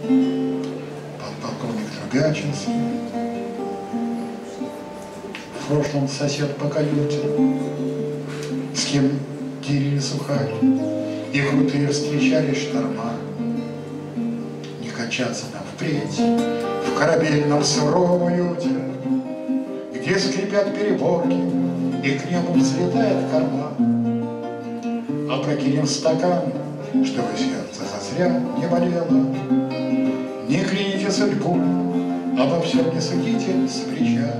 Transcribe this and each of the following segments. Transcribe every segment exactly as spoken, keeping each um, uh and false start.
Подполковник Трубячинский, в прошлом сосед по каюте, с кем делили сухарь, и крутые встречали шторма. Не качаться нам впредь в корабельном сыром уюте, где скрипят переборки и к небу взлетает корма. Опрокинем стакан, чтобы сердце зазря не болело. Не кляните судьбу, обо всем не судите с плеча.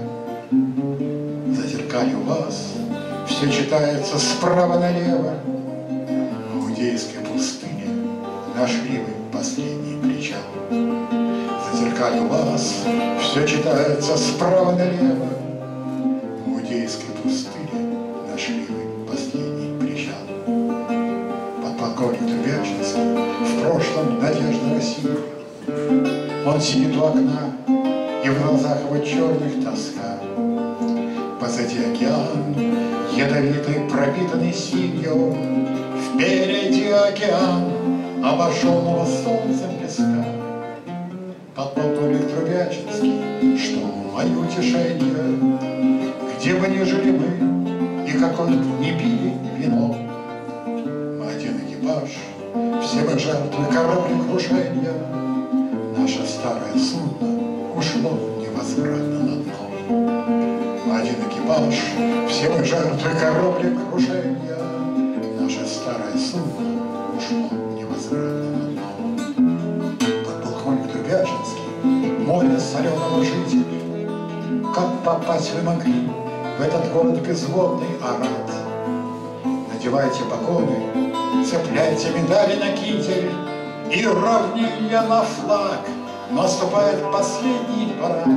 Зазеркалью вас все читается справа налево. В Иудейской пустыне нашли вы последний причал. Зазеркалью вас все читается справа налево. В Иудейской пустыне нашли вы последний причал. Подполковник Трубячинский, в прошлом надежда России. Он сидит у окна, и в глазах его черных тоска. Позади океан, ядовитый, пропитанный синью, впереди океан, обожженного солнцем песка. Подполковник Трубячинский, что мое утешение, где бы ни жили мы, и какой бы ни пили вино. Мы один экипаж, все мы жертвы кораблекрушения. Наше старое судно ушло невозвратно на дно. Один экипаж, все мы жертвы кораблекрушения. Наше старое судно ушло невозвратно на дно. Подполковник Трубячинский, море соленого жителя, как попасть вы могли в этот город безводный Арат? Надевайте погоны, цепляйте медали на китель, и равнилья на флаг, наступает последний парад.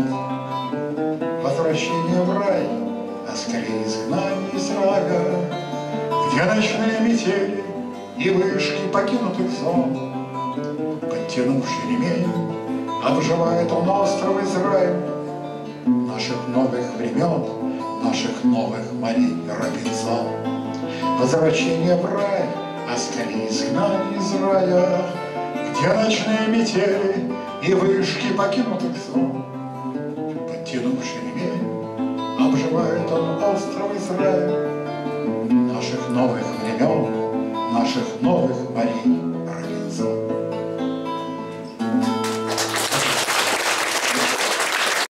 Возвращение в рай, а скорее изгнание из рая, где ночные метели и вышки покинутых зон. Подтянувший ремень, обживает он остров Израиль. Наших новых времен, наших новых морей Робинзон. Возвращение в рай, а скорее изгнание из рая, где ночные метели и вышки покинутых зон. Подтянувший ремень, обживает он остров Израиль. Наших новых времен, наших новых морей